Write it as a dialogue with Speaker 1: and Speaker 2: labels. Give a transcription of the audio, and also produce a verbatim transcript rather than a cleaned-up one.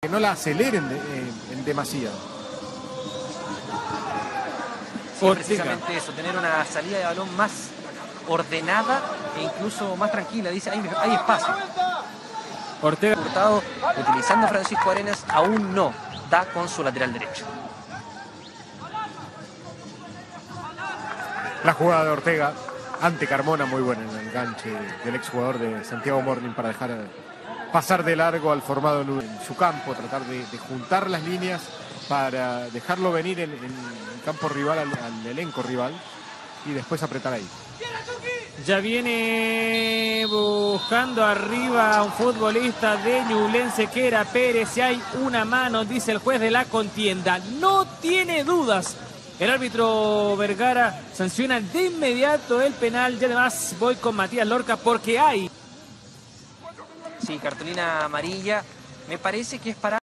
Speaker 1: que no la aceleren de, en, en demasiado.
Speaker 2: Sí, precisamente eso, tener una salida de balón más ordenada e incluso más tranquila. Dice, hay, hay espacio.
Speaker 3: Ortega.
Speaker 2: Hurtado, utilizando a Francisco Arenas, aún no da con su lateral derecho.
Speaker 1: La jugada de Ortega ante Carmona, muy buena en el enganche del exjugador de Santiago Morning para dejar pasar de largo al formado en su campo, tratar de, de juntar las líneas para dejarlo venir en, en el campo rival, al, al elenco rival, y después apretar ahí.
Speaker 3: Ya viene buscando arriba a un futbolista de Ñublense que era Pérez. Y hay una mano, dice el juez de la contienda. No tiene dudas. El árbitro Vergara sanciona de inmediato el penal. Y además voy con Matías Lorca porque hay.
Speaker 2: Sí, cartulina amarilla. Me parece que es para...